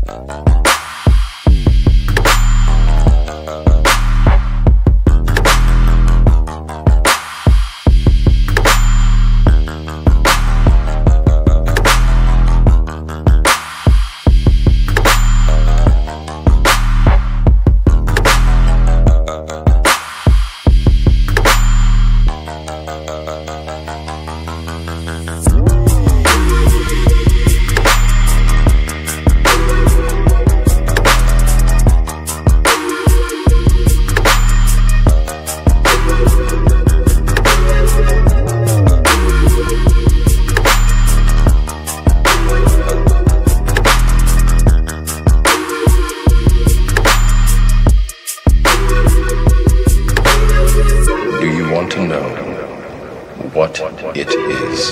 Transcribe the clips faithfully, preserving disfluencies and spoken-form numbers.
what it is.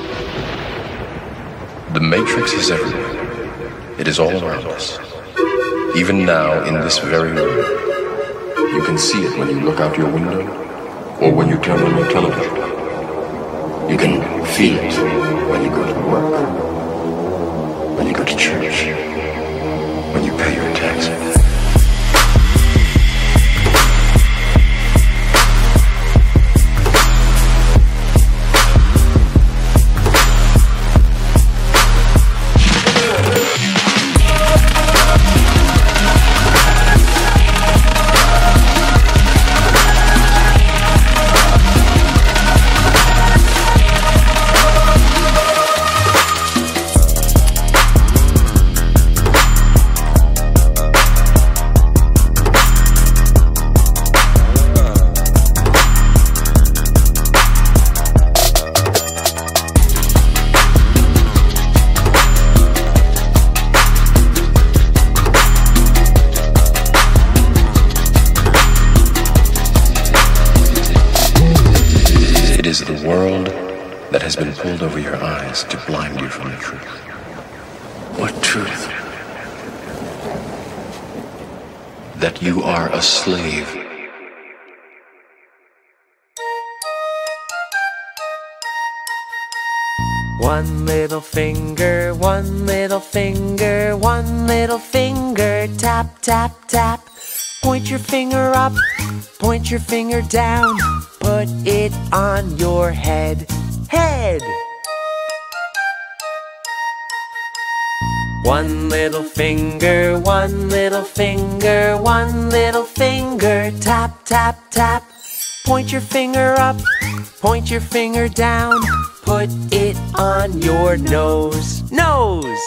The Matrix is everywhere. It is all around us. Even now, in this very room. You can see it when you look out your window, or when you turn on your television. You can feel it when you go to work, when you go to church, when you pay your taxes. It is the world that has been pulled over your eyes to blind you from the truth. What truth? That you are a slave. One little finger, one little finger, one little finger, tap, tap, tap. Point your finger up, point your finger down, put it on your head, head. One little finger, one little finger, one little finger, tap, tap, tap. Point your finger up, point your finger down, put it on your nose, nose.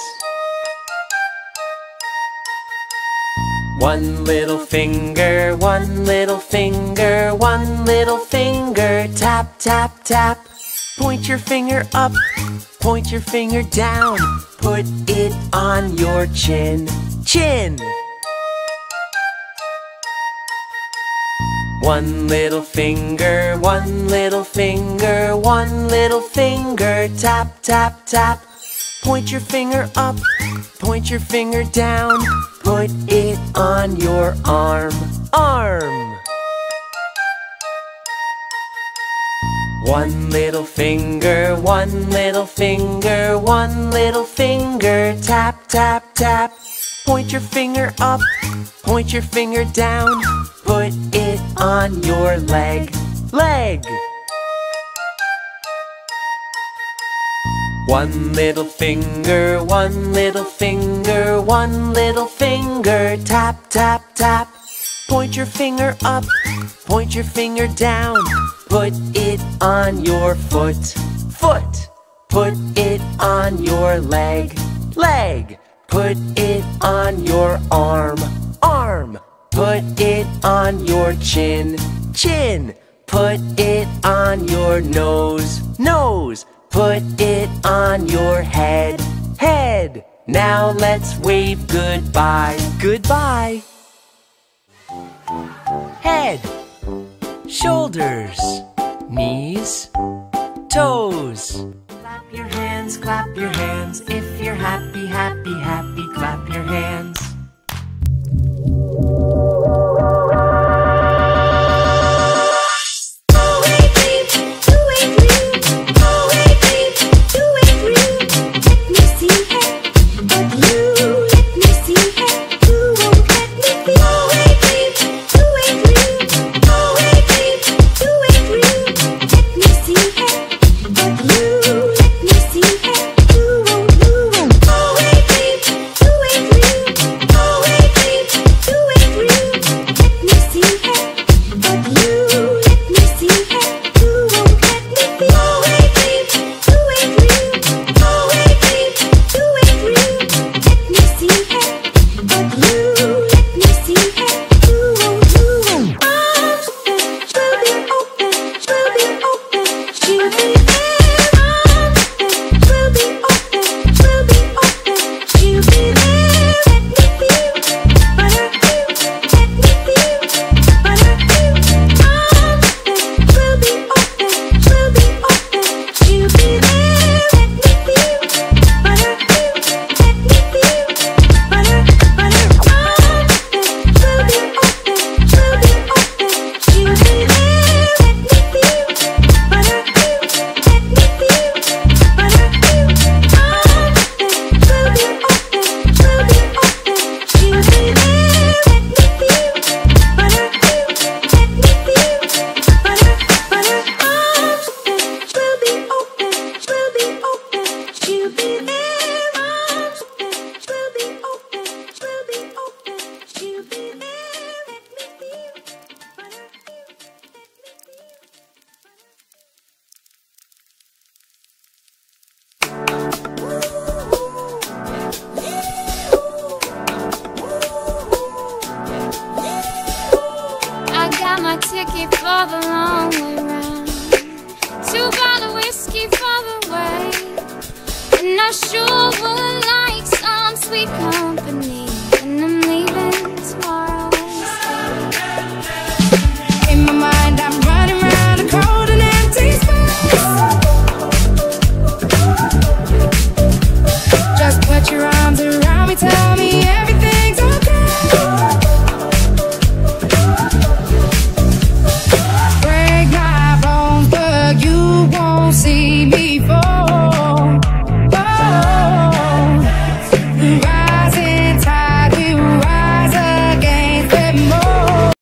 One little finger, one little finger, one little finger, tap, tap, tap. Point your finger up, point your finger down, put it on your chin, chin. One little finger, one little finger, one little finger, tap, tap, tap. Point your finger up, point your finger down, put it on your arm, arm. One little finger, one little finger, one little finger, tap, tap, tap. Point your finger up, point your finger down, put it on your leg, leg. One little finger, one little finger, one little finger, tap, tap, tap. Point your finger up, point your finger down, put it on your foot, foot. Put it on your leg, leg. Put it on your arm, arm. Put it on your chin, chin. Put it on your nose, nose. Put it on your head, head. Now let's wave goodbye, goodbye. Head, shoulders, knees, toes. Clap your hands, clap your hands. If you're happy, happy, happy, clap your hands. Let me see ticket for the long way round. Two bottle whiskey for the way, and I sure would like some sweet corn.